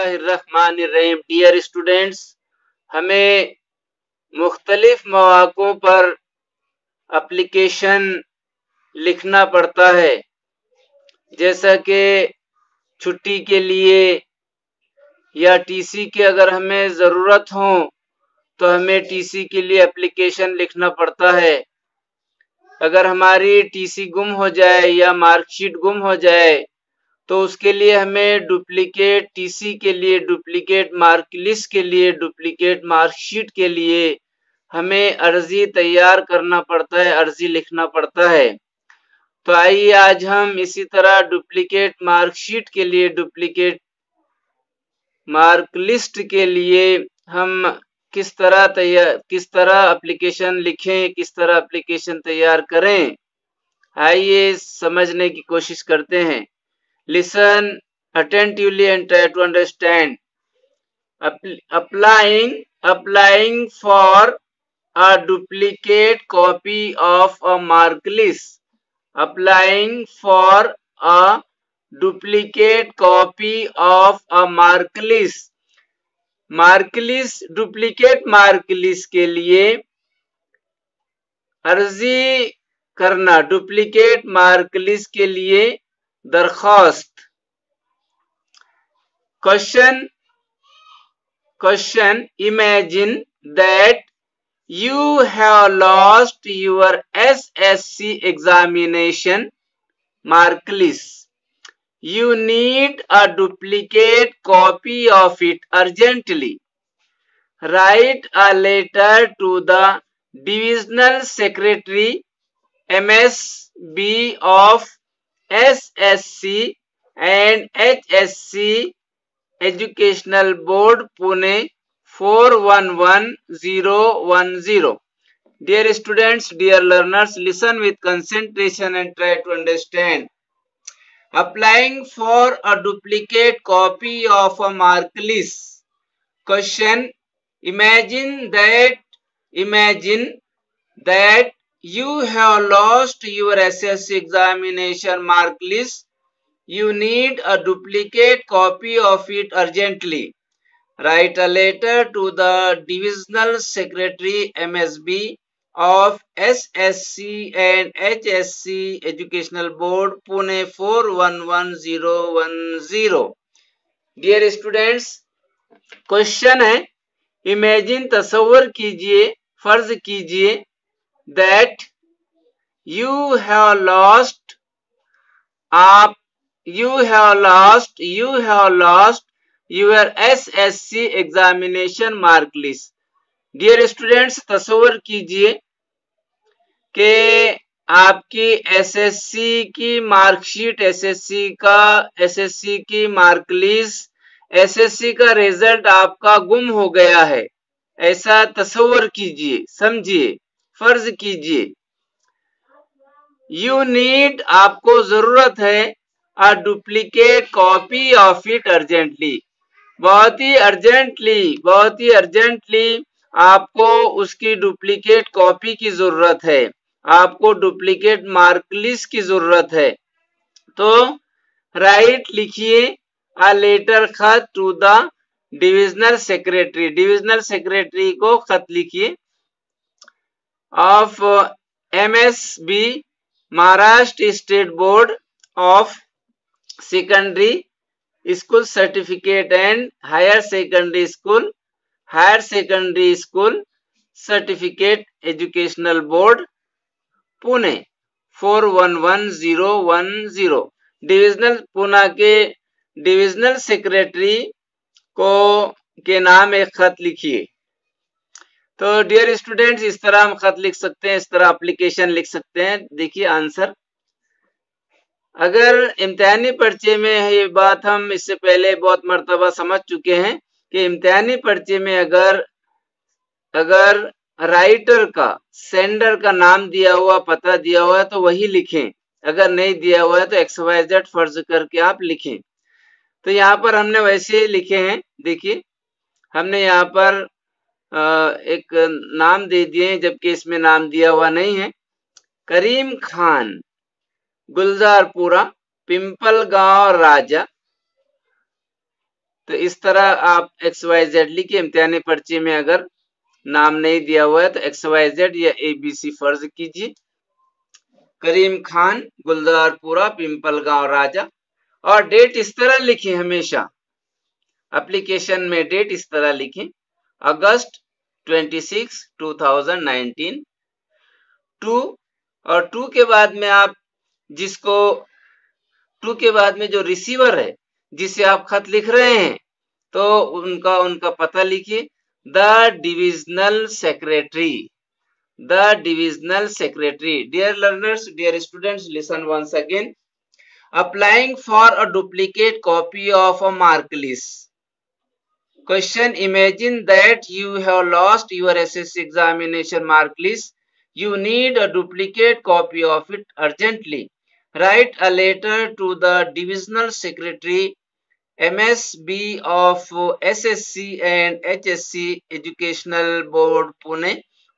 बिस्मिल्लाहिर्रहमानिर्रहीम। Dear students, हमें मुख्तलिफ मौक़ों पर एप्लीकेशन लिखना पड़ता है, जैसा कि छुट्टी के लिए या टीसी की अगर हमें ज़रूरत हो तो हमें टीसी के लिए एप्लीकेशन लिखना पड़ता है। अगर हमारी टीसी गुम हो जाए या मार्कशीट गुम हो जाए तो उसके लिए हमें डुप्लीकेट टीसी के लिए, डुप्लीकेट मार्क लिस्ट के लिए, डुप्लीकेट मार्कशीट के लिए हमें अर्जी तैयार करना पड़ता है, अर्जी लिखना पड़ता है। तो आइए आज हम इसी तरह डुप्लीकेट मार्कशीट के लिए, डुप्लीकेट मार्क लिस्ट के लिए हम किस तरह एप्लीकेशन लिखें, किस तरह एप्लीकेशन तैयार करें, आइए समझने की कोशिश करते हैं। Listen attentively and try to understand. Applying for a duplicate copy of a mark list. Applying for a duplicate copy of a mark list. Mark list, duplicate mark list के लिए अर्जी करना, डुप्लीकेट मार्क लिस्ट के लिए दरख्वास्त। Question. Imagine that you have lost your SSC examination mark list. You need a duplicate copy of it urgently. Write a letter to the Divisional Secretary MSB of SSC and HSC Educational Board Pune 411010. Dear students, dear learners, listen with concentration and try to understand. Applying for a duplicate copy of a mark list. Question. Imagine that you have lost your SSC examination mark list. You need a duplicate copy of it urgently. Write a letter to the Divisional Secretary MSB of SSC and HSC Educational Board Pune 411010. Dear students, question है, imagine तसव्वुर कीजिए, फर्ज कीजिए, that you have lost your SSC examination mark list. Dear students, तसव्वुर कीजिए कि आपकी SSC की मार्कशीट, एसएससी की मार्क लिस्ट, एसएससी का रिजल्ट आपका गुम हो गया है। ऐसा तसव्वुर कीजिए, समझिए, फर्ज कीजिए। यू नीड, आपको जरूरत है, a duplicate copy of it urgently, बहुत ही अर्जेंटली आपको उसकी डुप्लीकेट कॉपी की जरूरत है, आपको डुप्लीकेट मार्क लिस्ट की जरूरत है। तो राइट लिखिए अ लेटर, खत टू द डिविजनल सेक्रेटरी को खत लिखिए of MSB Maharashtra state board of secondary school certificate and higher secondary school certificate educational board Pune 411010। Divisional Pune के डिविजनल सेक्रेटरी को के नाम एक खत लिखिए। तो डियर स्टूडेंट्स, इस तरह हम खत लिख सकते हैं, इस तरह एप्लीकेशन लिख सकते हैं। देखिए आंसर, अगर इम्तिहानी पर्चे में है, ये बात हम इससे पहले बहुत मर्तबा समझ चुके हैं कि इम्तिहानी पर्चे में अगर राइटर का, सेंडर का नाम दिया हुआ, पता दिया हुआ है तो वही लिखें, अगर नहीं दिया हुआ है तो XYZ फर्ज करके आप लिखें। तो यहाँ पर हमने वैसे ही लिखे हैं। देखिए हमने यहाँ पर एक नाम दे दिए जबकि इसमें नाम दिया हुआ नहीं है। करीम खान, गुलजारपुरा, पिंपल गांव, राजा, तो इस तरह आप XYZ लिखिए। इम्तिहानी पर्ची में अगर नाम नहीं दिया हुआ है तो XYZ या ABC फर्ज कीजिए। करीम खान, गुलजारपुरा, पिंपल गांव, राजा। और डेट इस तरह लिखें, हमेशा एप्लीकेशन में डेट इस तरह लिखें, अगस्त 26, 2019। 2 और 2 के बाद में आप जिसको 2 के बाद में जो रिसीवर है जिसे आप खत लिख रहे हैं तो उनका पता लिखिए। The divisional secretary, the divisional secretary. Dear learners, dear students, listen once again. Applying for a duplicate copy of a mark list. Question: imagine that you have lost your SSC examination mark list. You need a duplicate copy of it urgently. Write a letter to the divisional secretary, MSB of SSC and HSC Educational Board, Pune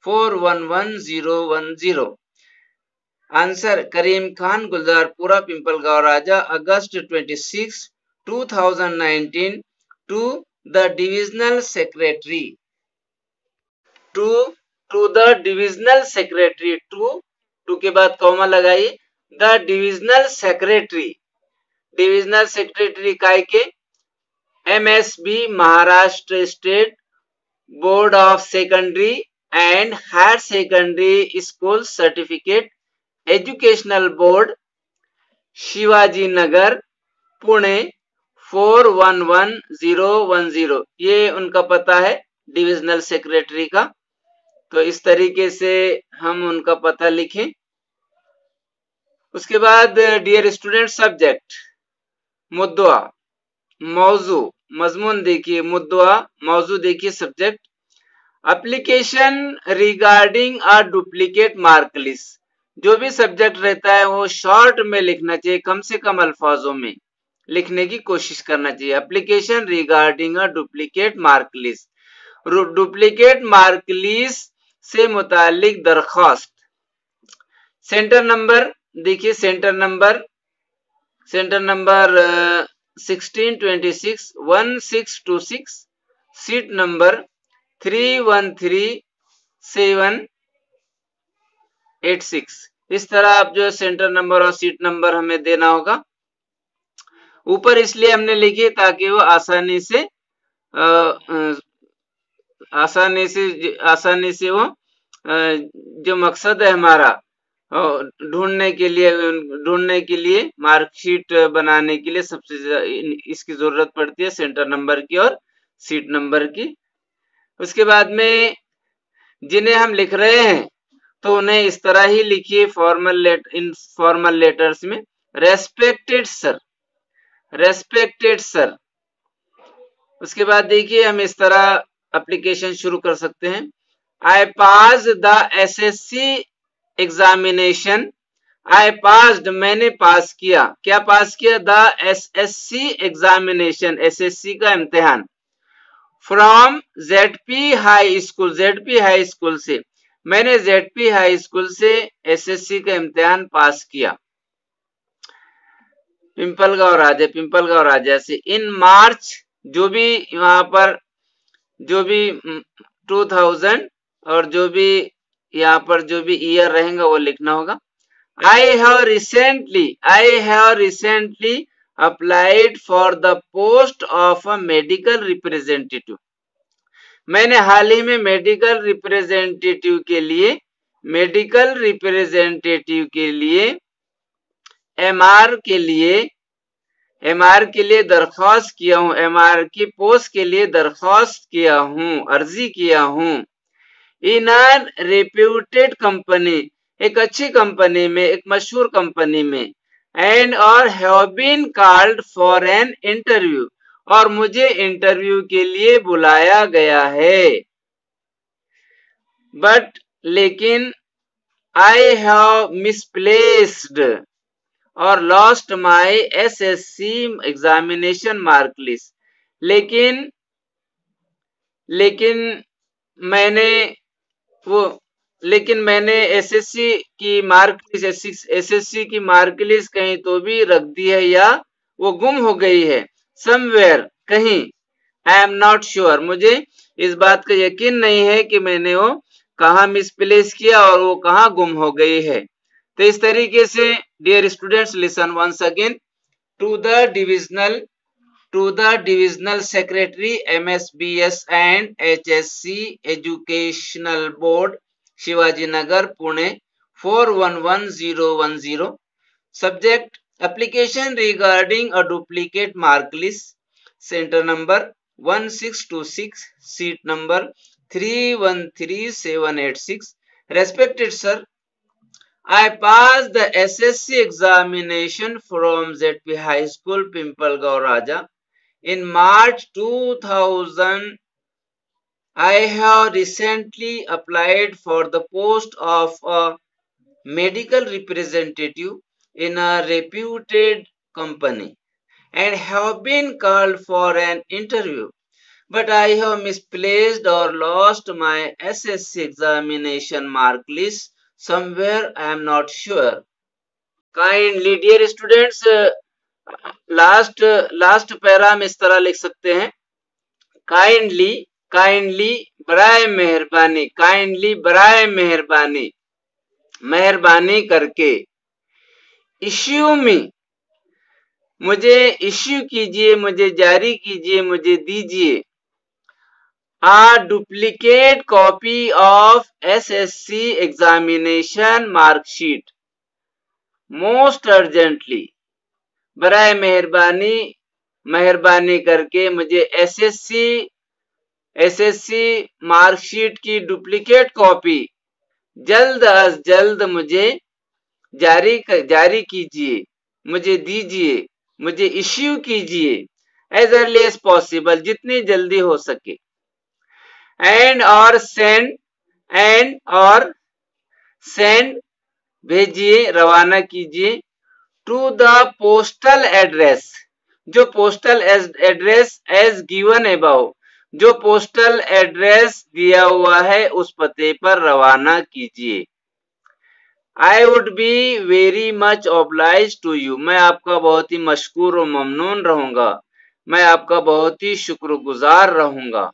411010. Answer: Karim Khan, Gulzarpura, Pimpalgaon, Raja, अगस्त 26, 2019 to the divisional secretary. To the divisional secretary. To के बाद comma लगाइए। The divisional secretary, divisional secretary काय के MSB Maharashtra state board of secondary and higher secondary school certificate educational board, Shivaji Nagar, Pune 411010। ये उनका पता है डिविजनल सेक्रेटरी का। तो इस तरीके से हम उनका पता लिखें। उसके बाद डियर स्टूडेंट, सब्जेक्ट, मुद्दा, मौजू, मजमून देखिए, मुद्दा, मौजू देखिए, subject, application regarding a duplicate mark list. जो भी सब्जेक्ट रहता है वो शॉर्ट में लिखना चाहिए, कम से कम अल्फाजों में लिखने की कोशिश करना चाहिए। Application regarding a duplicate mark list, duplicate mark list से मुतालिक दरख्वास्त। सेंटर नंबर देखिए, सेंटर नंबर 1626 1626, सीट नंबर 313786। इस तरह आप जो सेंटर नंबर और सीट नंबर हमें देना होगा। ऊपर इसलिए हमने लिखी ताकि वो आसानी से वो जो मकसद है हमारा ढूंढने के लिए मार्कशीट बनाने के लिए सबसे इसकी जरूरत पड़ती है, सेंटर नंबर की और सीट नंबर की। उसके बाद में जिन्हें हम लिख रहे हैं तो उन्हें इस तरह ही लिखिए इन फॉर्मल लेटर्स में। Respected sir, respected sir. उसके बाद देखिए हम इस तरह एप्लीकेशन शुरू कर सकते हैं। I pass the SSC examination. I passed, मैंने पास किया। क्या पास किया? द SSC एग्जामिनेशन, SSC का इम्तिहान। From ZP high school, ZP high school से, मैंने ZP हाई स्कूल से SSC का इम्तिहान पास किया। पिंपलगांव राजा से। इन मार्च, जो भी वहां पर जो भी 2000 और जो भी यहाँ पर जो भी ईयर रहेगा वो लिखना होगा। I have recently applied for the post of a medical representative. मैंने हाल ही में मेडिकल रिप्रेजेंटेटिव के लिए MR के लिए दरख्वास्त किया हूं। MR की पोस्ट के लिए दरख्वास्त किया हूं, अर्जी किया हूं। इन अ रेप्यूटेड कंपनी, एक अच्छी कंपनी में, एक मशहूर कंपनी में। एंड और have been called for an interview, और मुझे इंटरव्यू के लिए बुलाया गया है। बट, लेकिन, आई हैव मिसप्लेस्ड और lost my SSC examination mark list. लेकिन मैंने SSC की मार्क लिस्ट कहीं तो भी रख दी है या वो गुम हो गई है। समवेयर, कहीं, आई एम नॉट श्योर, मुझे इस बात का यकीन नहीं है कि मैंने वो कहाँ मिसप्लेस किया और वो कहाँ गुम हो गई है। तो इस तरीके से dear students listen once again, to the divisional secretary MSBS and HSC educational board Shivaji Nagar Pune 411010। Subject application regarding a duplicate mark list, center number 1626, seat number 313786. Respected sir, I passed the SSC examination from ZP High School, Pimpalgaon Raja in March 2000. I have recently applied for the post of a medical representative in a reputed company and have been called for an interview, but I have misplaced or lost my SSC examination mark list somewhere, I am not sure. Kindly dear students, last para हम इस तरह लिख सकते हैं, kindly बराए मेहरबानी, kindly बराए मेहरबानी, मेहरबानी करके, इश्यू में, मुझे इश्यू कीजिए, मुझे जारी कीजिए, मुझे दीजिए, a duplicate copy of SSC examination marksheet most urgently, बराए मेहरबानी, मेहरबानी करके मुझे SSC मार्कशीट की डुप्लीकेट कॉपी जल्द अज जल्द मुझे जारी कीजिए, मुझे दीजिए, मुझे इश्यू कीजिए, एज अर्ली एज पॉसिबल, जितनी जल्दी हो सके, एंड और सेंड भेजिए, रवाना कीजिए, टू द पोस्टल एड्रेस, जो postal address as given above, जो पोस्टल एड्रेस दिया हुआ है उस पते पर रवाना कीजिए। I would be very much oblige to you, मैं आपका बहुत ही मशकूर और ममनून रहूंगा, मैं आपका बहुत ही शुक्रगुजार रहूंगा।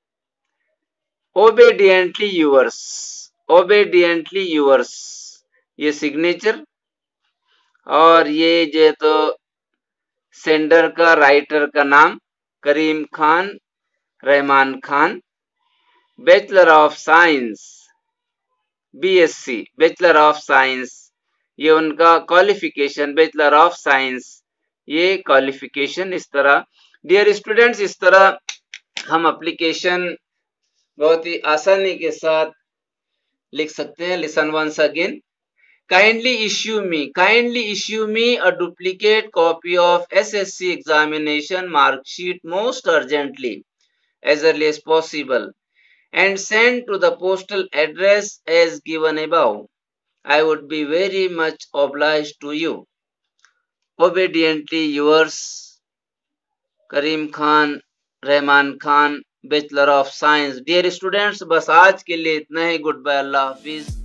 ओबेडिएंटली यूअर्स, ओबेडिएंटली यूअर्स, ये सिग्नेचर और ये जो तो सेंडर का, राइटर का नाम Karim Khan Rahman Khan, bachelor of science BSc, bachelor of science, ये उनका क्वालिफिकेशन, बैचलर ऑफ साइंस, ये क्वालिफिकेशन। इस तरह डियर स्टूडेंट्स, इस तरह हम एप्लीकेशन बहुत ही आसानी के साथ लिख सकते हैं। Listen once again, kindly issue me a duplicate copy of SSC examination mark sheet most urgently, as early as possible, and send to the postal address as given above. I would be very much obliged to you. Obediently yours, Karim Khan Rahman Khan, bachelor of science. Dear students, बस आज के लिए इतना ही। Good bye, अल्लाह हाफिज।